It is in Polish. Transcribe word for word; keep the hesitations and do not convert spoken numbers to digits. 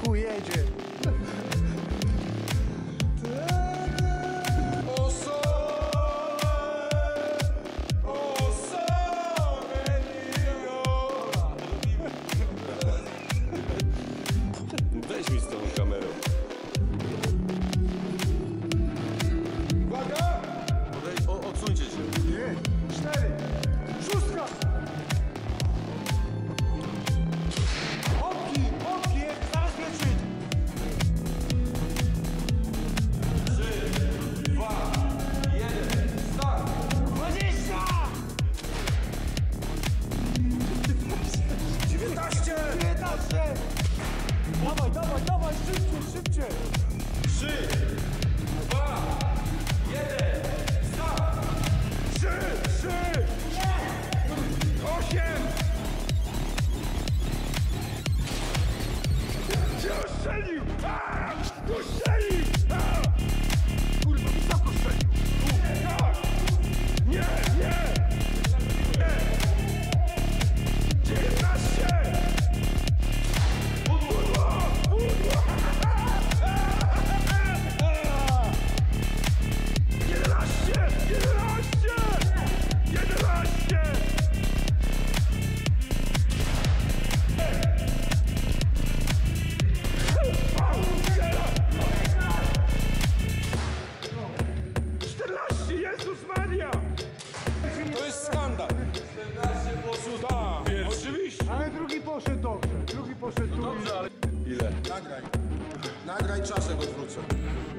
chuj jedzie. Weź mi z tą kamerą. Uwaga! Odejdź, o, odsuńcie się. Nie, cztery, szóstka! Hopki, hopki, zaraz leczyć! Trzy, dwa, jeden, start! Dwadzieścia! dziewiętnaście! dziewiętnaście! Dawaj, dawaj, dawaj, szybciej, szybciej! Trzy, dwa, jeden, start! Trzy, trzy! Osiem! Cię oszczelił! A! Oszczelił! A! Kurwa, wysoko strzelił! Tu, tak! Nie, nie! Nie! dziewiętnaście! Pudło! Pudło! jedenaście! jedenaście! jedenaście! czternaście! Jezus Maria! To jest skandal! czternaście poszło Tak, pierwszy. oczywiście. Ale drugi poszedł dobrze. Drugi poszedł tu. Dobrze, ale... Ile? Nagraj. Nagraj, czasem odwrócę.